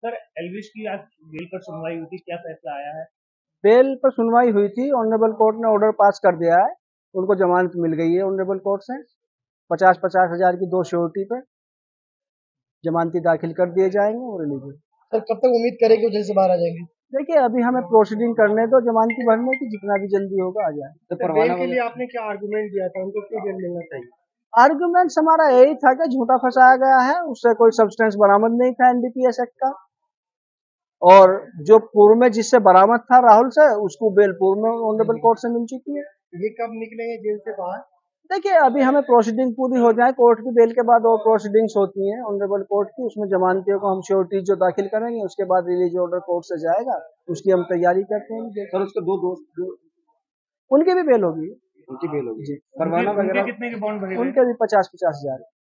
Sir, Elvish की आज bell पर सुनवाई हुई थी, क्या फैसला आया है? बेल पर सुनवाई हुई थी। ऑनरेबल कोर्ट ने ऑर्डर पास कर दिया है। उनको जमानत मिल गई है ऑनरेबल कोर्ट से। 50-50 हजार की 2 श्योरिटी पे जमानती दाखिल कर दिए जाएंगे और रिलीज हो। सर कब तक उम्मीद करें कि वो जेल से बाहर आ जाएंगे? देखिए, अभी हमें प्रोसीडिंग करने दो जमानती भरने की, जितना भी जल्दी होगा आ जाए। तो बेल के लिए आपने क्या आर्गुमेंट दिया था, उनको क्यों जेल मिलना चाहिए? आर्गुमेंट्स हमारा यही था कि झूठा फंसाया गया है, उससे कोई सब्सटेंस बरामद नहीं था एनडीपीएस एक्ट का, और जो पूर्व में जिससे बरामद था राहुल से, उसको बेल पूर्व में ऑनरेबल कोर्ट से मिल चुकी है। ये कब निकलेंगे जेल से बाहर? देखिए, अभी हमें प्रोसीडिंग पूरी हो जाए, कोर्ट की बेल के बाद और प्रोसीडिंग्स होती हैं ऑनरेबल कोर्ट की, उसमें जमानतियों को हम श्योरिटी जो दाखिल करेंगे, उसके बाद रिलीज ऑर्डर कोर्ट से जाएगा, उसकी हम तैयारी करते हैं। सर उसके दो दोस्त उनकी भी बेल होगी। उनकी बेल होगी जी। उनके कितने के बॉन्ड भरे हुए हैं? उनके भी 50-50 हजार।